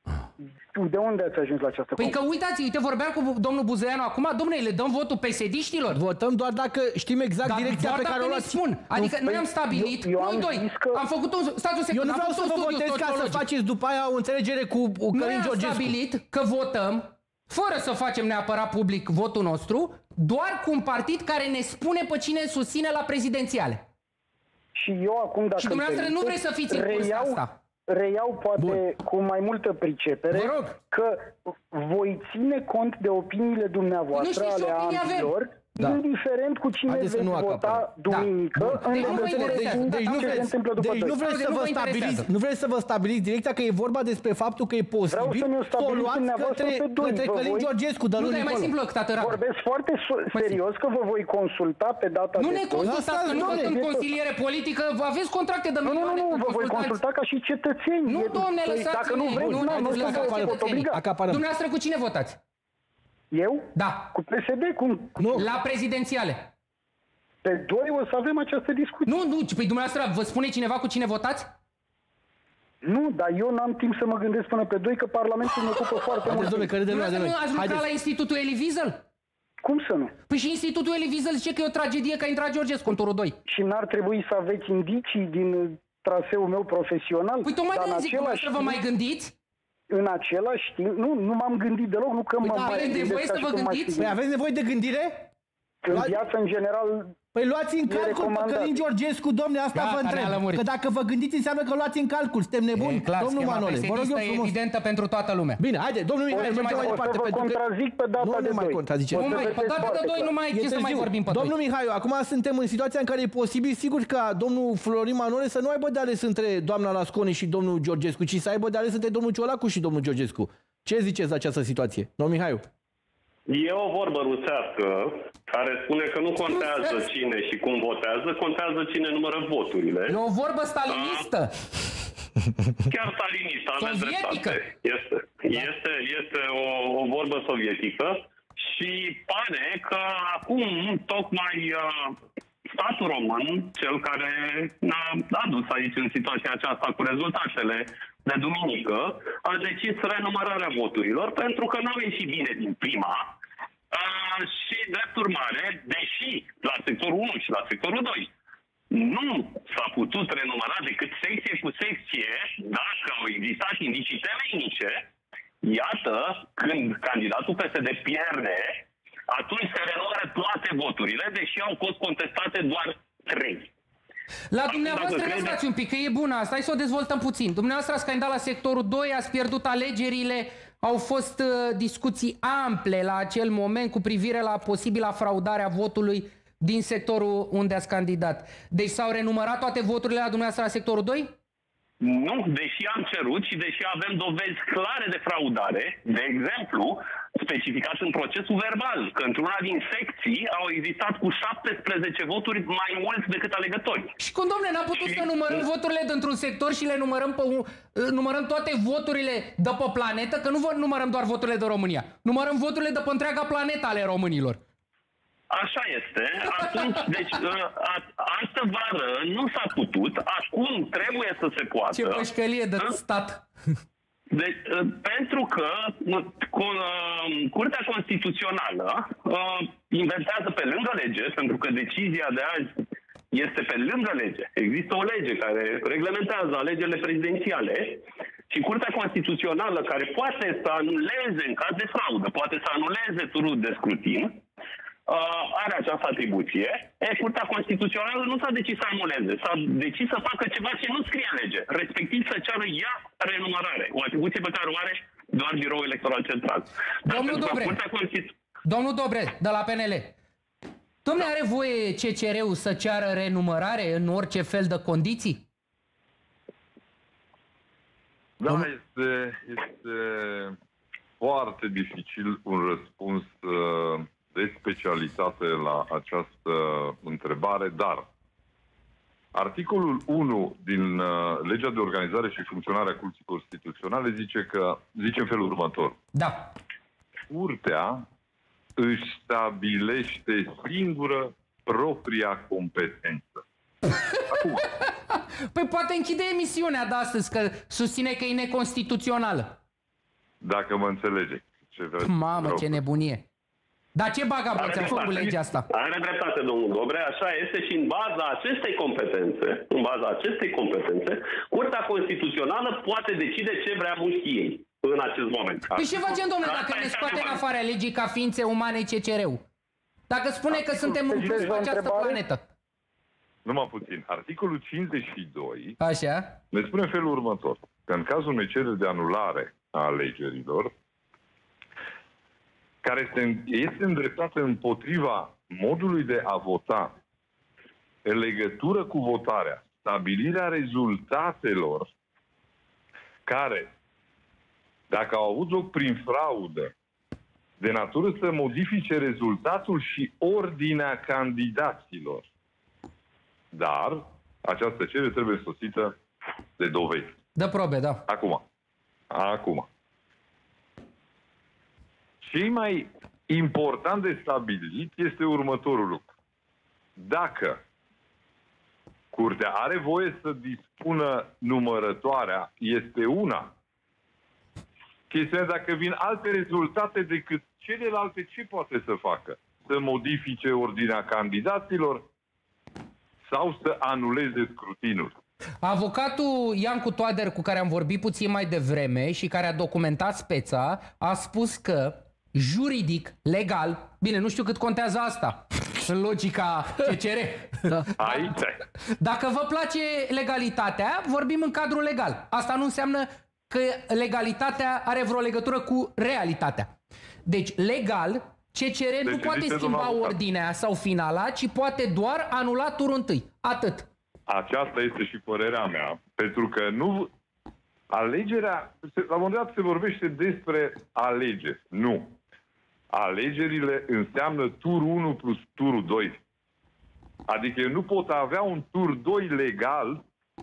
De unde ați ajuns la această Păi că uitați, uite, vorbeam cu domnul Buzeanu acum, domnule, le dăm votul P S D-știlor? Votăm doar dacă știm exact da, direcția pe care o luați. Spun. Adică nu, noi am stabilit, eu, eu am, doi, că... am făcut un, stați un secund, eu nu vreau să vă votez ca să faceți după aia o înțelegere cu Călin Georgescu. Noi am stabilit că votăm, fără să facem neapărat public votul nostru, doar cu un partid care ne spune pe cine susține la prezidențiale. Și eu acum, dacă și dumneavoastră nu vreți să fiți în cursa asta. Reiau poate Bun. cu mai multă pricepere că voi ține cont de opiniile dumneavoastră ale ambilor, da. indiferent cu cine Haideți veți vota duminică, da. în deci legătură cu ce se întâmplă după deci nu vreți, să vă stabiliți, nu vreți să vă stabiliți direcția că e vorba despre faptul că e posibil să o luați către, către Călin Georgescu. Nu, dar e mai simplu că vorbesc foarte serios că vă voi consulta pe data de Nu ne consultați, că nu vă dăm consiliere politică, aveți contracte de milioane. Nu, nu, nu, vă voi consulta ca și cetățeni. Nu, domne, lăsați-ne. Dacă nu vreți, nu, nu vă obliga. Dumneavoastră cu cine votați? Eu? Da. Cu P S D? Cum? Nu. La prezidențiale. Pe doi o să avem această discuție. Nu, nu, păi dumneavoastră vă spune cineva cu cine votați? Nu, dar eu n-am timp să mă gândesc până pe doi, că Parlamentul ne ocupă foarte mult. Dumneavoastră nu ați lucrat la Institutul Elie Wiesel? Cum să nu? Păi și Institutul Elie Wiesel zice că e o tragedie că a intrat Georgescu în turul doi. Și n-ar trebui să aveți indicii din traseul meu profesional? Păi tocmai de zic, dumneavoastră vă mai gândiți? În același timp, nu, nu m-am gândit deloc, nu că păi mă da, mai aveți nevoie să vă gândiți? Păi aveți nevoie de gândire? În viață, în general, păi luați în calcul pe Călin Georgescu, domne, asta Gata, vă întreb. Că dacă vă gândiți, înseamnă că luați în calcul. Suntem nebuni, clar, domnul Manole. Vă rog eu frumos. E evidentă pentru toată lumea. Bine, haide, domnul Mihai, mergem mai departe. O să vă contrazic pe data de doi. Nu mai, pe data de doi nu mai ce să mai vorbim pe doi. Domnul Mihai, acum suntem în situația în care e posibil, sigur, ca domnul Florin Manole să nu aibă de ales între doamna Lasconi și domnul Georgescu, ci să aibă de ales între domnul Ciolacu și domnul Georgescu. Ce ziceți la această situație? Domnul Mihaiu. E o vorbă rusească care spune că nu contează cine și cum votează, contează cine numără voturile. E o vorbă stalinistă. Chiar stalinistă, aveți dreptate. Este, este, este o, o vorbă sovietică și pare că acum tocmai uh, statul român, cel care ne-a adus aici în situația aceasta cu rezultatele de duminică, a decis renumărarea voturilor pentru că n-au ieșit bine din prima uh, și, drept urmare, deși la sectorul unu și la sectorul doi nu s-a putut renumăra decât secție cu secție dacă au existat indicii temeinice, iată, când candidatul P S D pierde, atunci se renumără toate voturile, deși au fost contestate doar trei. La dumneavoastră, crede... lăsați un pic, că e bună asta, hai să o dezvoltăm puțin. Dumneavoastră ați candidat la sectorul doi, ați pierdut alegerile, au fost uh, discuții ample la acel moment cu privire la posibila fraudare a votului din sectorul unde ați candidat. Deci s-au renumărat toate voturile la dumneavoastră la sectorul doi? Nu, deși am cerut și deși avem dovezi clare de fraudare, de exemplu, specificat în procesul verbal, că într-una din secții au existat cu șaptesprezece voturi mai mult decât alegători. Și cum, domnule, n-am putut și... să numărăm voturile dintr-un sector și le numărăm, pe un, numărăm toate voturile de pe planetă, că nu numărăm doar voturile de România, numărăm voturile de pe întreaga planetă ale românilor. Așa este. Atunci, deci, astă vară nu s-a putut, acum trebuie să se poată. Ce pășcălie de stat! Deci, pentru că Curtea Constituțională inventează pe lângă lege, pentru că decizia de azi este pe lângă lege. Există o lege care reglementează alegerile prezidențiale și Curtea Constituțională, care poate să anuleze în caz de fraudă, poate să anuleze turul de scrutin, are această atribuție. E, Curtea Constituțională nu s-a decis să anuleze, s-a decis să facă ceva ce nu scrie în lege, respectiv să ceară ea renumărare, o atribuție pe care o are doar Biroul Electoral Central. Domnul Dobre, Constitu... domnul Dobre, de la P N L, domnule, are voie C C R-ul să ceară renumărare în orice fel de condiții? Da, este, este foarte dificil un răspuns uh... de specialitate la această întrebare, dar articolul unu din uh, Legea de Organizare și Funcționare a Curții Constituționale zice că zice în felul următor. Da. Curtea își stabilește singură propria competență. Acum. Păi poate închide emisiunea de astăzi, că susține că e neconstituțională. Dacă mă înțelege. Ce Mamă, ce nebunie! Dar ce bagabonți a făcut legea asta? Are dreptate, domnul Dobre, așa este și în baza acestei competențe, în baza acestei competențe, Curtea Constituțională poate decide ce vrea mușchii ei în acest moment. Păi ce facem, domnule, dacă ne scoate în afara legii ca ființe umane C C R-ul? Dacă spune că suntem în plus pe această planetă. Numai puțin. Articolul cincizeci și doi Așa. ne spune în felul următor, că în cazul unei cereri de anulare a alegerilor, care este, este îndreptată împotriva modului de a vota, în legătură cu votarea, stabilirea rezultatelor care, dacă au avut loc prin fraudă, de natură să modifice rezultatul și ordinea candidaților. Dar această cerere trebuie sosită de dovezi. De probe, da. Acum. Acum. Cel mai important de stabilit este următorul lucru. Dacă Curtea are voie să dispună numărătoarea, este una. Chestiunea, dacă vin alte rezultate decât celelalte, ce poate să facă? Să modifice ordinea candidaților sau să anuleze scrutinul? Avocatul Iancu Toader, cu care am vorbit puțin mai devreme și care a documentat speța, a spus că juridic, legal, bine, nu știu cât contează asta în logica C C R. Da. Aici. Dacă vă place legalitatea, vorbim în cadrul legal. Asta nu înseamnă că legalitatea are vreo legătură cu realitatea. Deci, legal, C C R deci nu poate schimba ordinea sau finala, ci poate doar anula turul întâi. Atât. Aceasta este și părerea mea, pentru că nu... Alegerea... La un moment dat se vorbește despre alegeri. Nu. Alegerile înseamnă turul unu plus turul doi. Adică eu nu pot avea un tur doi legal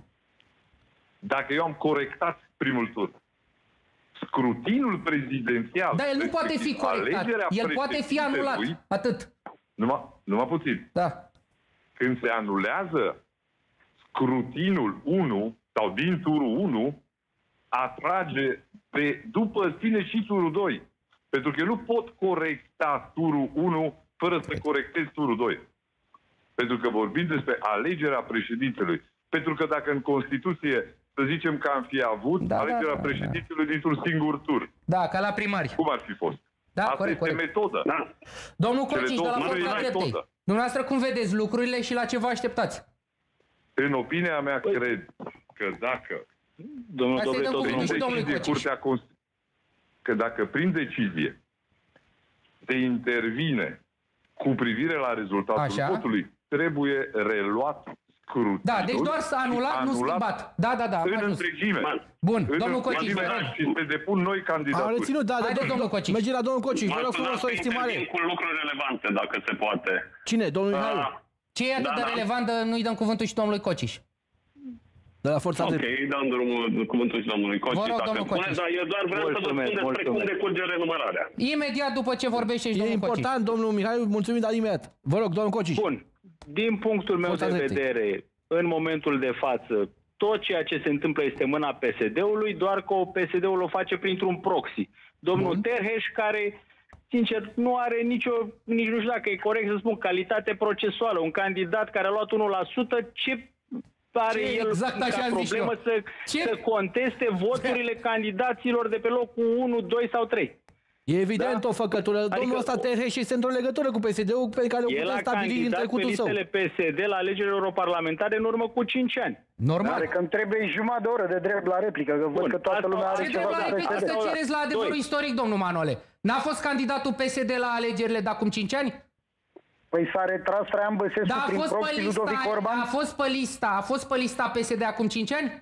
dacă eu am corectat primul tur. Scrutinul prezidențial... Da, el nu poate fi corectat. El poate fi anulat. Atât. Numai, numai puțin. Da. Când se anulează scrutinul unu sau din turul unu, atrage pe după sine și turul doi. Pentru că eu nu pot corecta turul unu fără să corectez turul doi. Pentru că vorbim despre alegerea președintelui. Pentru că dacă în Constituție, să zicem că am fi avut da, alegerea da, da, președintelui da. dintr-un singur tur. Da, ca la primari. Cum ar fi fost? Da, Asta corect, este corect. metodă. Da. Domnul Concici, de la Forța Dreptei, dumneavoastră cum vedeți lucrurile și la ce vă așteptați? În opinia mea, păi, cred că dacă... Domnul Dobre, tot prin decizie, Curtea Const... că dacă prin decizie se intervine cu privire la rezultatul Așa. votului, trebuie reluat Da, deci doar să anulat, nu schimbat. Da, da, da. În întregime. Bun, în domnul Cociș. Și se depun noi candidaturi. Am reținut, da, Haideți, domnul Cociș. Merge la domnul Cociș. Vă rog frumos o estimare. Cu lucruri relevante, dacă se poate. Cine? Domnul Mihai? Ce e atât Da, de da. relevant, nu-i dăm cuvântul și domnului Cociș? De la Forța Ok, Dreptului. dăm drumul, cuvântul și domnului Cociș, Vă rog, dacă domnul spune, Cociș. dar eu doar vreau Mulțumesc, să vă spun despre cum mulțumesc. decurge renumărarea. Imediat după ce vorbește și E domnul Cociș. important, domnul Mihai, mulțumim, dar imediat. Vă rog, domnul Cociș. Bun. Din punctul meu Forța de dreptei. vedere, în momentul de față, tot ceea ce se întâmplă este mâna P S D-ului, doar că P S D-ul o face printr-un proxy. Domnul Bun. Terheș, care, sincer, nu are nicio, nici nu știu dacă e corect să spun, calitate procesuală. Un candidat care a luat unu la sută, ce are Ce el exact așa ca am zis problemă eu. să, Ce? să conteste voturile candidaților de pe locul unu, doi sau trei? E evident Da. o făcătură. Domnul Adică- ăsta Terheș este într-o legătură cu P S D-ul pe care o El putem a stabili în candidat pe trecutul său. listele P S D la alegerile europarlamentare în urmă cu cinci ani. Normal. Are că îmi trebuie jumătate de oră de drept la replică, că văd Bun, că toată asta- lumea are Ce ceva trebuie la de replică P S D. să cereți la adevărul Doi. istoric, domnul Manole? N-a fost candidatul P S D la alegerile de acum cinci ani? Păi s-a retras Traian Băsescu Da, a prin fost, pe proxy Ludovic lista, Orban? a fost pe lista, a fost pe lista P S D acum cinci ani?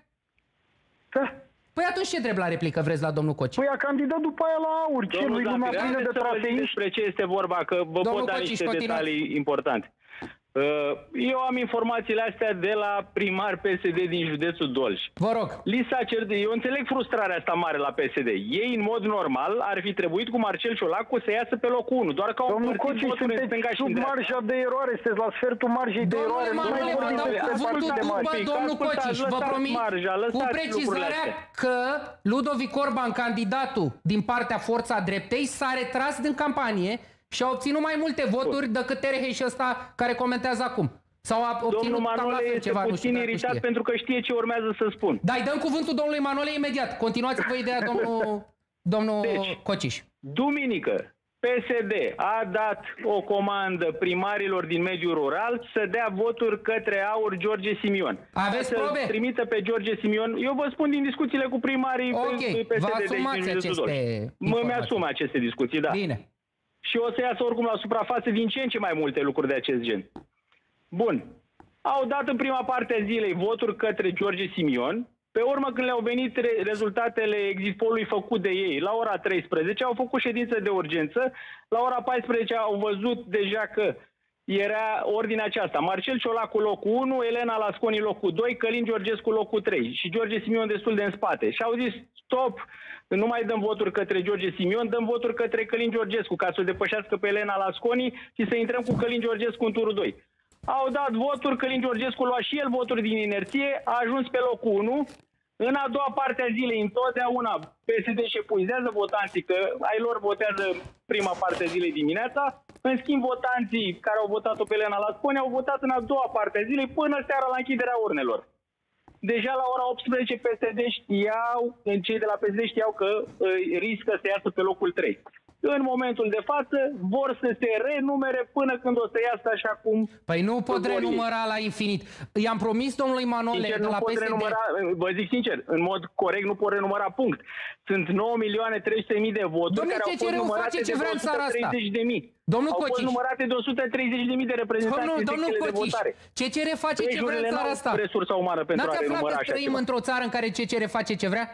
Da. Păi atunci ce drept la replică vreți la domnul Cociș? Păi a candidat după aia la aur. Ce Domnul lui lumea Zafir, plină de haideți să vă zic traseiști? despre ce este vorba, că vă Domnul pot da Cociș, niște continuați. detalii importante. Uh, Eu am informațiile astea de la primar P S D din județul Dolj. Vă rog. Li s-a cerut, eu înțeleg frustrarea asta mare la P S D. Ei, în mod normal, ar fi trebuit cu Marcel Ciolacu să iasă pe locul unu, doar că au Domnul împărțit Cociș, voturi în stânga sunteți și în sub dreapta. marja de eroare, sunteți la sfertul marjei de Domnule eroare. Nu mai Manole, vă vorbim dau despre cuvântul partide mari. după Picați domnul puțin, Cociș. Vă lăsați promit marja, cu lăsați precizarea lucrurile că Ludovic Orban, candidatul din partea Forța Dreptei, s-a retras din campanie și a obținut mai multe voturi decât Terheș ăsta care comentează acum. Sau a obținut Domnul cam la Manole fel este ceva, nu știu puțin dacă iritat știe. pentru că știe ce urmează să spun. Da, îi dăm cuvântul domnului Manole imediat. Continuați-vă ideea, domnul, domnul Deci, Cociș. Duminică, P S D a dat o comandă primarilor din mediul rural să dea voturi către Aur George Simion. Aveți să probe? trimită pe George Simion. Eu vă spun din discuțiile cu primarii Ok, P S D vă de asumați din județul Dolj. aceste Mă informații. mi-asum aceste discuții, da. Bine. Și o să iasă oricum la suprafață din ce în ce mai multe lucruri de acest gen. Bun. Au dat în prima parte a zilei voturi către George Simion. Pe urmă, când le-au venit re- rezultatele exit poll-ului făcut de ei, la ora treisprezece, au făcut ședință de urgență. La ora paisprezece au văzut deja că era ordinea aceasta. Marcel Ciolacu locul unu, Elena Lasconi locul doi, Călin Georgescu locul trei și George Simion destul de în spate. Și au zis, stop, nu mai dăm voturi către George Simion, dăm voturi către Călin Georgescu ca să o depășească pe Elena Lasconi și să intrăm cu Călin Georgescu în turul doi. Au dat voturi, Călin Georgescu lua și el voturi din inerție, a ajuns pe locul unu. În a doua parte a zilei, întotdeauna P S D șepuizează votanții, că ai lor votează prima parte a zilei dimineața. În schimb, votanții care au votat-o pe Elena Lasconi au votat în a doua parte a zilei până seara la închiderea urnelor. Deja la ora optsprezece P S D știau, cei de la P S D știau că uh, riscă să iasă pe locul trei. În momentul de față vor să se renumere până când o să iasă așa cum... Păi nu pot vor ei. renumăra la infinit. I-am promis domnului Manole Sincer, de nu la pot P S D. renumăra, vă zic sincer, în mod corect nu pot renumăra punct. Sunt nouă milioane trei sute mii de voturi Domnule, care au C C fost R-ul numărate face ce de vrea în țara o sută asta. treizeci de mii. Domnul Au fost Cociș. numărate de o sută treizeci de mii de reprezentanți Domnul, în domnul secțiile de Cociș, votare. C C R face ce vrea în Trejurile țara n-au asta. resursa umană pentru N-ați a aflat renumăra că așa trăim ceva. într-o țară în care C C R face ce vrea?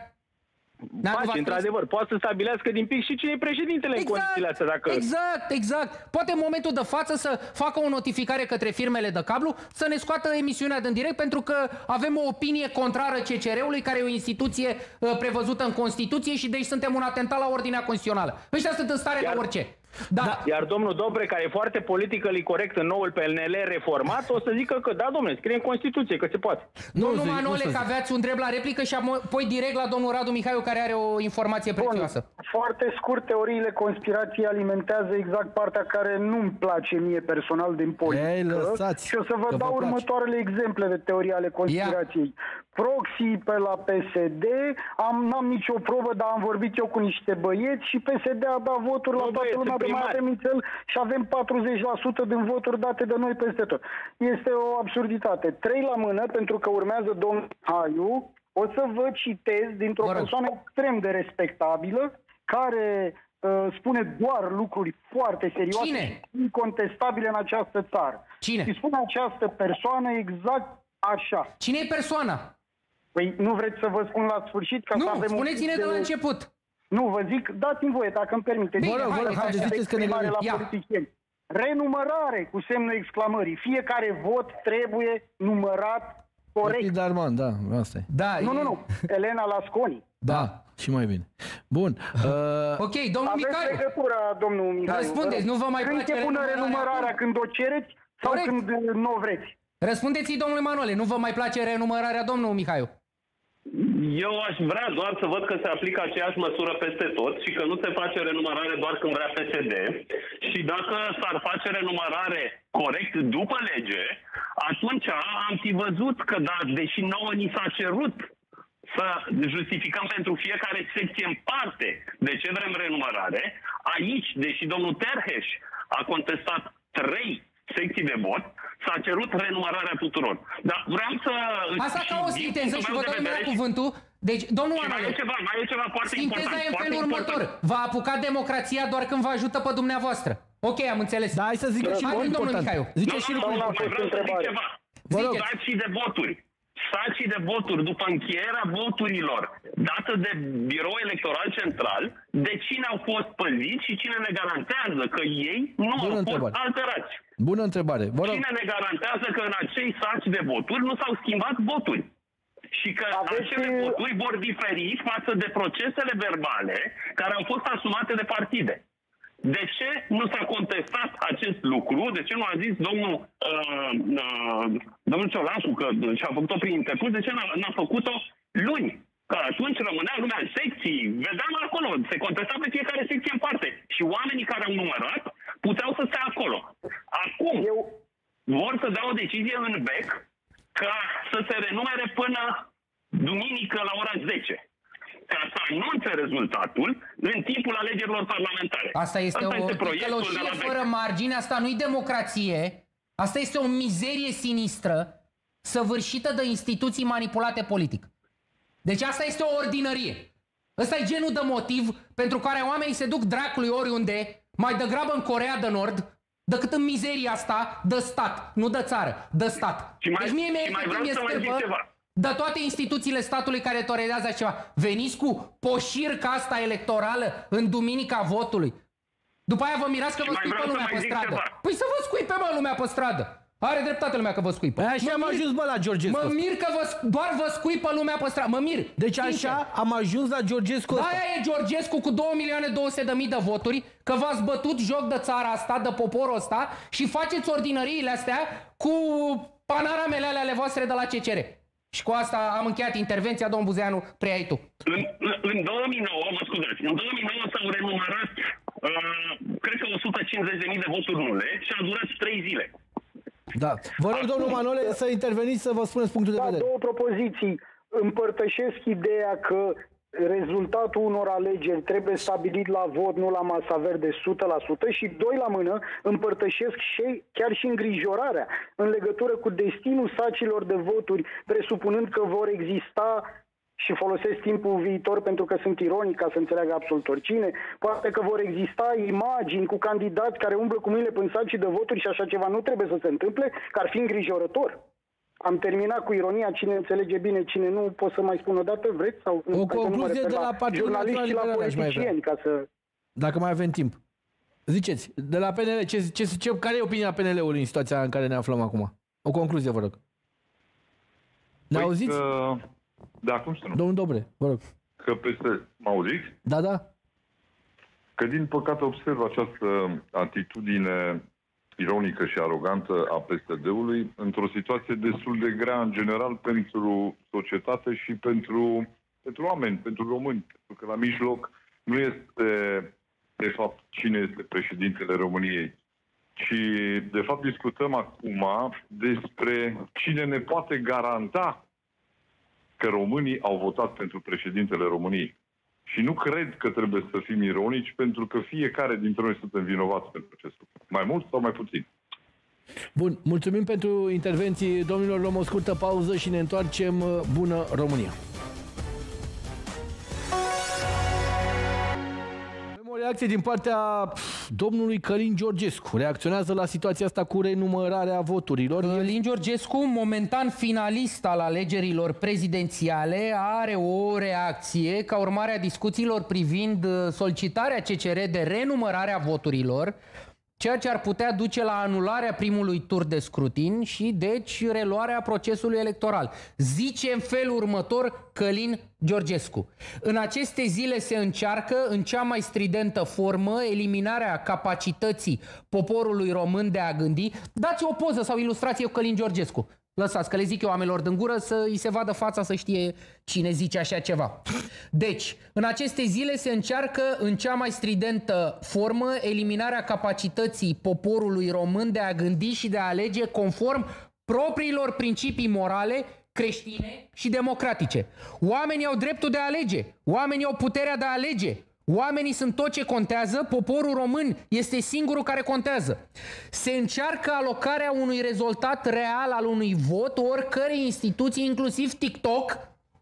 Face, într-adevăr, poate să stabilească din pic și cine e președintele în condițiile astea. Dacă... Exact, exact. Poate în momentul de față să facă o notificare către firmele de cablu să ne scoată emisiunea din direct pentru că avem o opinie contrară C C R-ului, care e o instituție uh, prevăzută în Constituție și deci suntem un atentat la ordinea constituțională. Ăștia sunt în stare Iar- de orice. Da. Da. Iar domnul Dobre, care e foarte politically corect în noul P N L reformat, o să zică că da, domnule, scrie în Constituție, că se poate. Domnul zic, Manole, nu să că zic. aveați un drept la replică și apoi direct la domnul Radu Mihaiu, care are o informație prețioasă. Foarte scurt, teoriile conspirației alimentează exact partea care nu-mi place mie personal din politică. Ei, lăsați, și o să vă că dau vă place. următoarele exemple de teorii ale conspirației. Proxy pe la P S D, am, n-am nicio probă, dar am vorbit eu cu niște băieți și P S D a dat voturi la Nu, toată băieți, lumea, de mai primari. avem înțel și avem patruzeci la sută din voturi date de noi peste tot. Este o absurditate. Trei la mână, pentru că urmează domnul Haiu, o să vă citez dintr-o Vă rog. persoană extrem de respectabilă, care uh, spune doar lucruri foarte serioase Cine? și incontestabile în această țară. Cine? Și spune această persoană exact Așa. Cine e persoana? Păi nu vreți să vă spun la sfârșit? Ca nu, să avem spuneți-ne de... de la început. Nu, vă zic, dați-mi voie, dacă îmi permiteți. Bine, vă rog, haideți, ziceți că ne la Ia. politicieni. Renumărare cu semnul exclamării. Fiecare vot trebuie numărat corect. Darman, da, asta e. Da, Nu, e... nu, nu. Elena Lasconi. Da, și mai bine. Bun. Uh... Ok, domnul Aveți Mihai. legătura, domnul Mihai. Răspundeți, nu vă mai când place se pune renumărarea renumărarea? acum? Când o cereți sau Corect. când nu o vreți? Răspundeți-i domnului Manole, nu vă mai place renumărarea, domnul Mihai? Eu aș vrea doar să văd că se aplică aceeași măsură peste tot și că nu se face renumărare doar când vrea P S D. Și dacă s-ar face renumărare corect după lege, atunci am fi văzut că, da, deși nouă ni s-a cerut să justificăm pentru fiecare secție în parte de ce vrem renumărare, aici, deși domnul Terheș a contestat trei secții de vot, s-a cerut renumărarea tuturor. Dar vreau să... Asta ca o sinteză și vă dau imediat cuvântul. Deci, domnul și mai e ceva, mai e ceva foarte important. Sinteza e în foarte felul următor. important. Va apuca democrația doar când vă ajută pe dumneavoastră. Ok, am înțeles. Da, hai să zic și lucrul important. Zice și lucrul important. Mai vreau să zic ceva. Vă rog. Sacii de voturi. Sacii de voturi după încheierea voturilor dată de Birou Electoral Central, de cine au fost păziți și cine ne garantează că ei nu Bună au întrebare. fost alterați. Bună întrebare. Vă rog. Cine ne garantează că în acei saci de voturi nu s-au schimbat voturi? Și că Aveți... acele voturi vor diferi față de procesele verbale care au fost asumate de partide. De ce nu s-a contestat acest lucru? De ce nu a zis domnul, uh, uh, domnul Ciolacu că și-a făcut-o prin interpus? De ce n-a, n-a făcut-o luni? Că atunci rămânea lumea în secții, vedeam acolo, se contesta pe fiecare secție în parte. Și oamenii care au numărat puteau să stea acolo. Acum Eu... vor să dea o decizie în bec ca să se renumere până duminică la ora zece. Ca să anunțe rezultatul în timpul alegerilor parlamentare. Asta este Asta o este proiectul de ticăloșie la fără margine, asta nu-i democrație, asta este o mizerie sinistră săvârșită de instituții manipulate politic. Deci asta este o ordinărie. Ăsta e genul de motiv pentru care oamenii se duc dracului oriunde, mai degrabă în Coreea de Nord, decât în mizeria asta de stat, nu de țară, de stat. Și mai, deci mie și mai vreau să mai zic ceva. De toate instituțiile statului care tolerează ceva. Veniți cu poșirca asta electorală în duminica votului. După aia vă mirați că Și vă mai scuipă vreau să lumea mai pe zic stradă. ceva. Păi să vă scuipe, mă, lumea pe stradă. Are dreptate lumea că vă scuipă. Păi așa Mă am mir- ajuns, bă, la Georgescu. Mă mir că vă, doar vă scuipă lumea pe stradă. Mă mir. Deci așa am ajuns la Georgescu ăsta. Aia e Georgescu cu două milioane două sute de mii de voturi, că v-ați bătut joc de țara asta, de poporul ăsta și faceți ordinăriile astea cu panaramele alea ale voastre de la C C R. Și cu asta am încheiat intervenția, domnul Buzeanu, preiai tu. În, în două mii nouă, mă scuzați, în două mii nouă s-au renumărat, uh, cred că o sută cincizeci de mii de voturi nule și a durat trei zile. Da. Vă rog, domnul Manole, să interveniți să vă spuneți punctul de Da, vedere. două propoziții. Împărtășesc ideea că rezultatul unor alegeri trebuie stabilit la vot, nu la masa verde o sută la sută și doi la mână împărtășesc și chiar și îngrijorarea în legătură cu destinul sacilor de voturi, presupunând că vor exista, și folosesc timpul viitor pentru că sunt ironic ca să înțeleagă absolut oricine, poate că vor exista imagini cu candidați care umblă cu mâinile în saci de voturi și așa ceva nu trebuie să se întâmple, că ar fi îngrijorător. Am terminat cu ironia, cine înțelege bine, cine nu, pot să mai spun o dată, vreți? Sau, O concluzie de la Partidul jurnaliști și la Național Liberal aș mai vrea. politicieni, ca să... Dacă mai avem timp. Ziceți, de la P N L, ce, ce, ce, care e opinia P N L-ului în situația în care ne aflăm acum? O concluzie, vă rog. Ne Păi, auziți? Uh, da, cum să nu? Domnul Dobre, vă rog. Că peste... Mă auziți? Da, da. Că din păcate observ această atitudine ironică și arogantă a P S D-ului într-o situație destul de grea în general pentru societate și pentru, pentru oameni, pentru români. Pentru că la mijloc nu este de fapt cine este președintele României, ci de fapt discutăm acum despre cine ne poate garanta că românii au votat pentru președintele României. Și nu cred că trebuie să fim ironici, pentru că fiecare dintre noi suntem vinovați pentru acest lucru. Mai mult sau mai puțin. Bun, mulțumim pentru intervenții. Domnilor, luăm o scurtă pauză și ne întoarcem. Bună România! reacție din partea domnului Călin Georgescu. Reacționează la situația asta cu renumărarea voturilor. Călin Georgescu, momentan finalist al alegerilor prezidențiale, are o reacție ca urmare a discuțiilor privind solicitarea C C R de renumărare a voturilor, ceea ce ar putea duce la anularea primului tur de scrutin și deci reluarea procesului electoral. Zice în felul următor Călin Georgescu: în aceste zile se încearcă în cea mai stridentă formă eliminarea capacității poporului român de a gândi. Dați o poză sau ilustrație cu Călin Georgescu. Lăsați că le zic eu oamenilor din gură să îi se vadă fața, să știe cine zice așa ceva. Deci, în aceste zile se încearcă în cea mai stridentă formă eliminarea capacității poporului român de a gândi și de a alege conform propriilor principii morale, creștine și democratice. Oamenii au dreptul de a alege, oamenii au puterea de a alege. Oamenii sunt tot ce contează, poporul român este singurul care contează. Se încearcă alocarea unui rezultat real al unui vot oricărei instituții, inclusiv TikTok,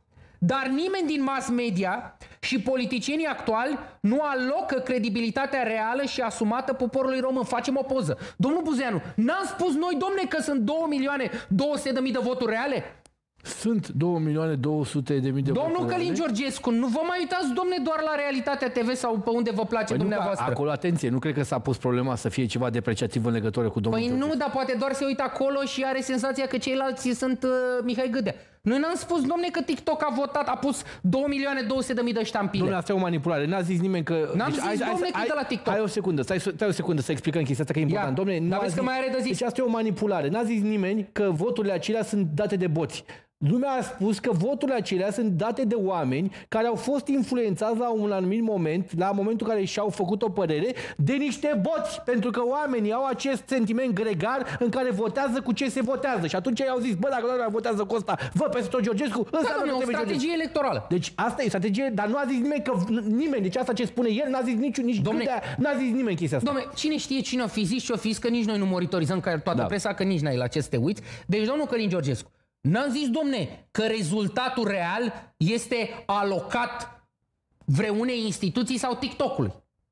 dar nimeni din mass media și politicienii actuali nu alocă credibilitatea reală și asumată poporului român. Facem o poză. Domnul Buzeanu, n-am spus noi, domne, că sunt două milioane două sute de mii de voturi reale? Sunt două milioane două sute de mii de voturi. Domnul Călin Georgescu, nu vă mai uitați, domne, doar la Realitatea T V sau pe unde vă place păi dumneavoastră. Nu, acolo, atenție, nu cred că s-a pus problema să fie ceva depreciativ în legătură cu domnul Păi Georgescu. Nu, dar poate doar se uită acolo și are senzația că ceilalți sunt uh, Mihai Gâdea. Noi n-am spus, domne, că TikTok a votat, a pus două milioane două sute de mii de ștampile. Domnule, asta e o manipulare. N-a zis nimeni că... N-am deci, zis, hai, domne, hai, că de la TikTok. Hai o secundă, stai, stai o secundă să explicăm chestia asta, că e important. Ia, Domnule, dar vezi zis, că mai are de zis. Deci asta e o manipulare. N-a zis nimeni că voturile acelea sunt date de boți. Lumea a spus că voturile acelea sunt date de oameni care au fost influențați la un anumit moment, la momentul în care și-au făcut o părere, de niște boți. Pentru că oamenii au acest sentiment gregar în care votează cu ce se votează. Și atunci ei au zis, bă, dacă doamna votează cu ăsta, vă peste tot Georgescu, Da, înseamnă domnule, o strategie Georgescu. electorală. Deci asta e strategie, dar nu a zis nimeni că nimeni, deci asta ce spune el, n-a zis niciun, nici Domne, Gâdea, n-a zis nimeni chestia asta. Dom'le, cine știe cine o fi zis și o fi zis, că nici noi nu monitorizăm ca toată Da. presa, că nici n-ai la ce să te uiți. Deci, domnul Călin Georgescu, n-am zis, domne, că rezultatul real este alocat vreunei instituții sau TikTok-ului.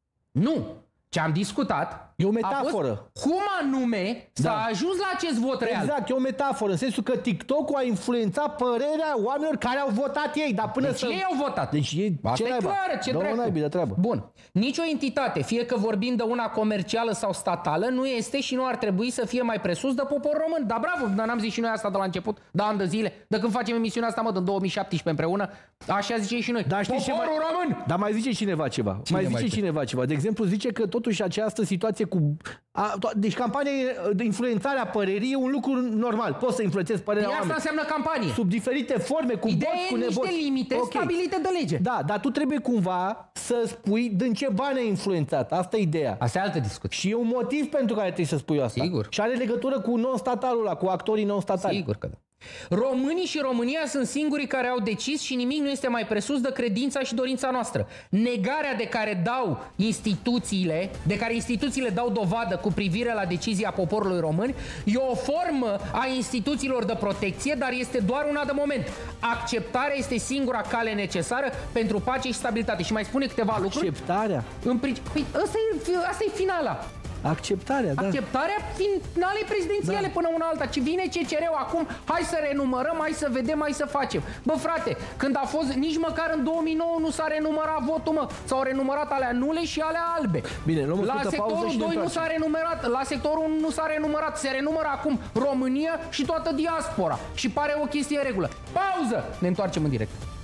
Nu. Ce am discutat e o metaforă. Cum anume s-a Da. ajuns la acest vot real. Exact, e o metaforă, în sensul că TikTok-ul a influențat părerea oamenilor care au votat ei, dar până Deci să... ei au votat. Deci ei, Asta ce e naiba? clară, ce Domnul dracu. naibii de treabă. Bun. Nici o entitate, fie că vorbim de una comercială sau statală, nu este și nu ar trebui să fie mai presus de popor român. Da, bravo, dar n-am zis și noi asta de la început, de ani de zile. De când facem emisiunea asta, mă, din două mii șaptesprezece împreună, așa zice și noi. Dar știi ce Poporul mai... român! Dar mai zice cineva ceva. Cine mai zice mai cineva ceva. De exemplu, zice că totuși această situație cu... A, to- deci campania de influențare a părerii e un lucru normal. Poți să influențezi părerea Păi asta oamenilor. înseamnă campanie. Sub diferite forme, cu Ideea boți, cu e niște neboți. limite Ok. stabilite de lege. Da, dar tu trebuie cumva să spui din ce bani ai influențat. Asta e ideea. Asta e altă discuție. Și e un motiv pentru care trebuie să spui asta. Sigur. Și are legătură cu non-statalul ăla, cu actorii non-statali. Sigur că da. Românii și România sunt singurii care au decis și nimic nu este mai presus de credința și dorința noastră. Negarea de care dau instituțiile, de care instituțiile dau dovadă cu privire la decizia poporului român, e o formă a instituțiilor de protecție, dar este doar una de moment. Acceptarea este singura cale necesară pentru pace și stabilitate. Și mai spune câteva lucruri. Acceptarea. În principiu, păi, asta e, asta e finala. Acceptarea, da. Acceptarea finalei prezidențiale Da. până una alta. Ce vine C C R-ul acum, hai să renumărăm, hai să vedem, hai să facem. Bă, frate, când a fost, nici măcar în două mii nouă nu s-a renumărat votul, mă. S-au renumărat alea nule și alea albe. Bine, luăm o la scurtă pauză sectorul și ne doi nu întoarcem. s-a renumerat, la sectorul unu nu s-a renumărat, se renumără acum România și toată diaspora. Și pare o chestie în regulă. Pauză! Ne întoarcem în direct.